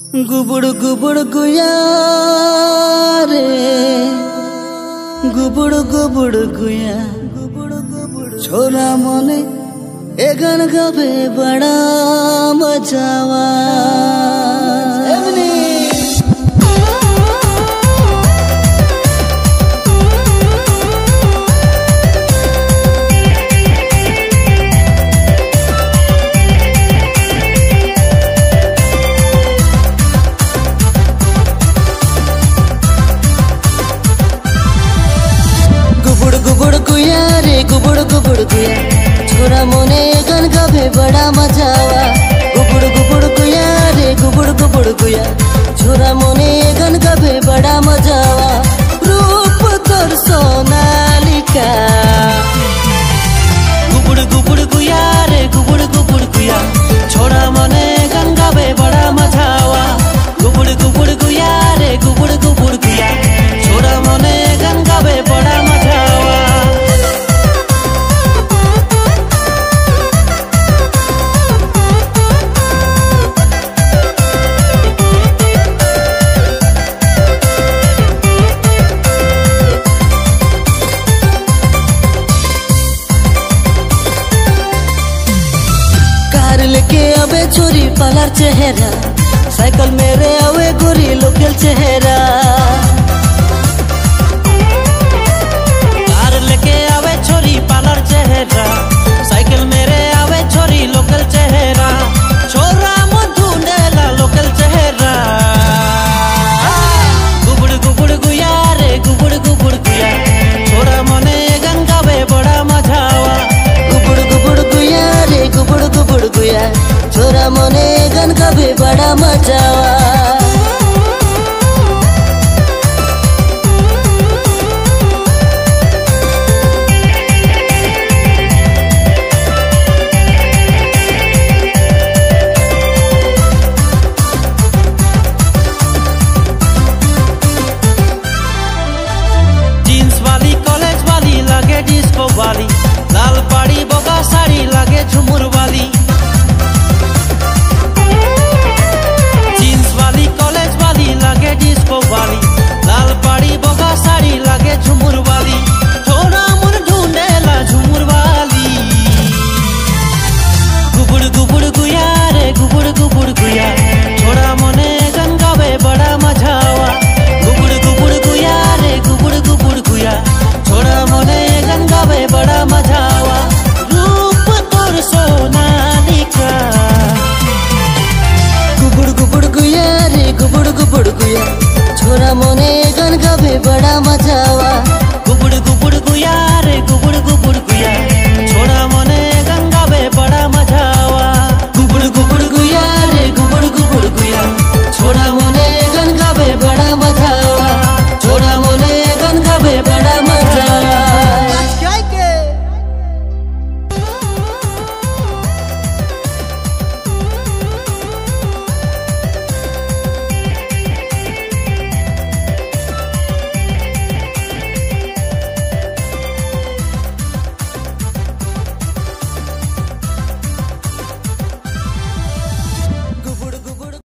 गुबुड़ गुबुड़ गुया रे, गुबुड़ गुबुड़ गुया, छोरा मने ए गान गावे बड़ा मजावा। गुबुड़ गुया रे, गुबुड़ गुबुड़ गुया, छोरा मोने गान गावे बड़ा मजावा। गुबुड़ गुबुड़ गुया रे, गुबुड़ गुबुड़ गुया, छोरा मोने गान गावे बड़ा मजावा। रूप तोर सोनालिका। गुबुड़ गुबुड़ गुया रे, गुबुड़ गुबुड़ गुया, छोरा मोने गान गावे बड़ा मजावा। गुबुड़ गुबुड़ गुया रे, गुबुड़ गुबुड़ गुया, छोरा मोने गान गावे बड़ा मजावा। लेके आवे छोरी पालार चेहरा, साइकिल मेरे आवे गोरी लोकल चेहरा। कार लेके आवे छोरी पालार चेहरा, साइकिल मेरे आवे छोरी लोकल चेहरा। छोरा मधु नेला लोकल चेहरा। गुबुड़ गुबुड़ गुया रे, गुबुड़ गुबुड़ गुया, छोरा मने गान गावे बड़ा मजावा। गुबुड़ गुबुड़ गुया रे, गुबुड़ गुबुड़ गुया, छोरा मने गान गावे बड़ा मजावा। जींस वाली कॉलेज वाली लागे डिस्को वाली, लाल पाड़ी बोगा साड़ी लागे झुमुर वाली। जींस वाली कॉलेज वाली लागे डिस्को वाली, लाल पाड़ी बोगा साड़ी लागे झुमुर वाली। छोरा मन ढूंढेला झुमुर वाली। गुबुड़ गुबुड़ गुया रे, गुबुड़ गुबुड़ गुया, छोरा मने गान गावे बड़ा मजावा। गुबुड़ गुबुड़ गुया रे, गुबुड़ गुबुड़ गुया, छोरा मने गान गावे बड़ा मजावा। रूप तोर सोनालिका। गुबुड़ गुबुड़ गुया रे, गुबुड़ गुबुड़ गुया, छोरा मोने गान गावे बड़ा मजावा।